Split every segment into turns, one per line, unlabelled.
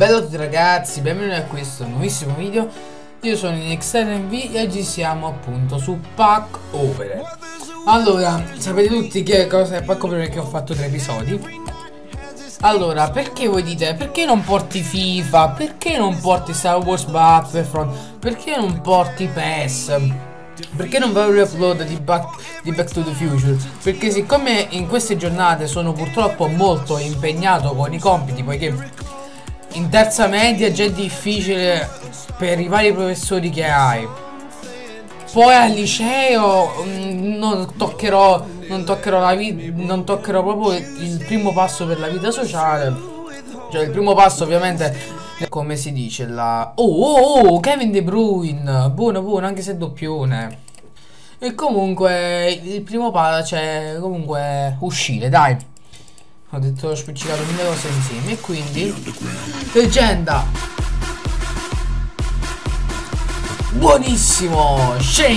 Bello a tutti ragazzi, benvenuti a questo nuovissimo video. Io sono in XRMV e oggi siamo appunto su Pack Opener. Allora, sapete tutti che cosa è Pack Opener, che ho fatto 3 episodi. Allora, perché voi dite, perché non porti FIFA? Perché non porti Star Wars Battlefront? Perché non porti PES? Perché non fai un upload di Back to the Future? Perché siccome in queste giornate sono purtroppo molto impegnato con i compiti, poiché in terza media già è difficile per i vari professori che hai. Poi al liceo non toccherò la vita, non toccherò proprio il primo passo per la vita sociale. Cioè il primo passo ovviamente, come si dice, la... Oh, Kevin De Bruyne, buono, anche se doppione. E comunque il primo passo, cioè comunque uscire, dai. Ho detto, ho spiccicato 1000 cose insieme. E quindi leggenda, buonissimo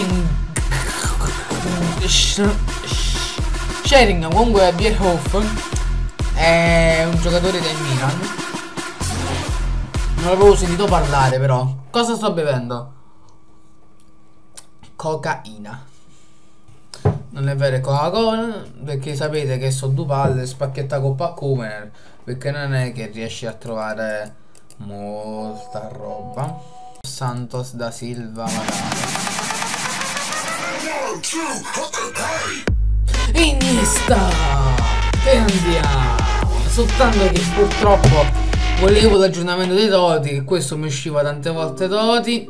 Sheringham, comunque Bierhoff è un giocatore del Milan. Non l'avevo sentito parlare però. Cosa sto bevendo? Cocaina. Non è vero, Coca-Cola, perché sapete che sono due palle spacchetta con Pack Opener, perché non è che riesci a trovare molta roba. Santos da Silva magari. Iniesta! E andiamo! Soltanto che purtroppo volevo l'aggiornamento dei Toti, che questo mi usciva tante volte Toti.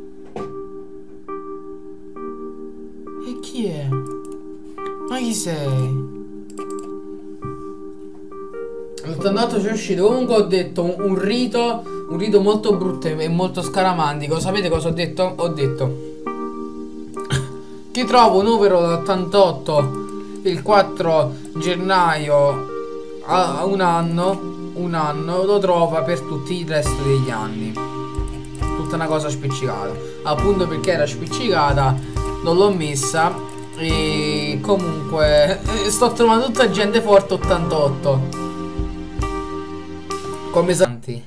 E chi è? Ma chi sei? L'88 ci è uscito. Comunque ho detto un rito molto brutto e molto scaramantico. Sapete cosa ho detto? Ho detto: chi trova un numero d'88 il 4 gennaio a un anno lo trova per tutti il resto degli anni. Tutta una cosa spiccicata. Appunto perché era spiccicata non l'ho messa. E comunque sto trovando tutta gente forte 88 come santi.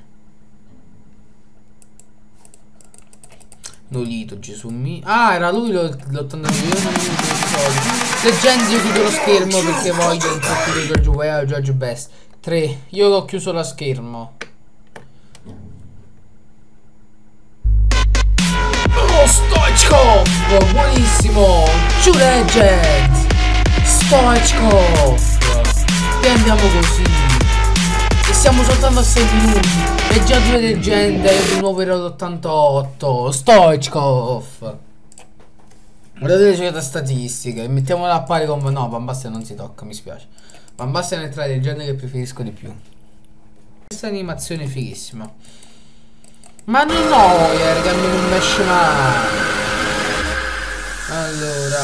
Nolito, Gesù mio. Ah, era lui l'89. Leggende, io chiudo lo schermo perché voglio introducere George Weah o George Best 3. Io ho chiuso lo schermo. Stoichkov, buonissimo. True Legend Stoichkov. E andiamo così. E siamo soltanto a 6 minuti e già 2 leggende di un nuovo eroe d'88 Stoichkov. Guardate le statistiche. Mettiamola a pari con... No, Van Basten non si tocca, mi spiace. Van Basten è tra le leggende che preferisco di più. Questa animazione è fighissima. Ma non noia, che non esce mai. Allora,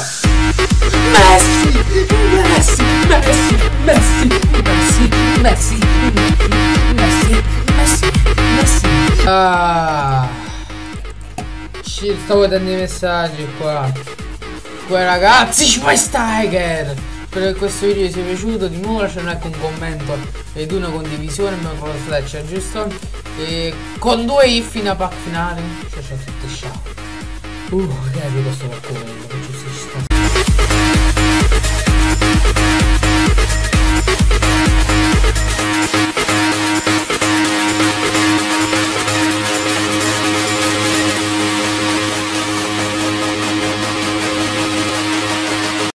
Messi. Ah, ci sto vedendo i messaggi qua. Ragazzi, Schweinsteiger. Spero che questo video vi sia piaciuto. Di nuovo lasciate anche un commento ed una condivisione. Mi fa la freccia, giusto? E con 2 if in a pack finale. Ciao tutti, ciao. Che è questo qualcosa?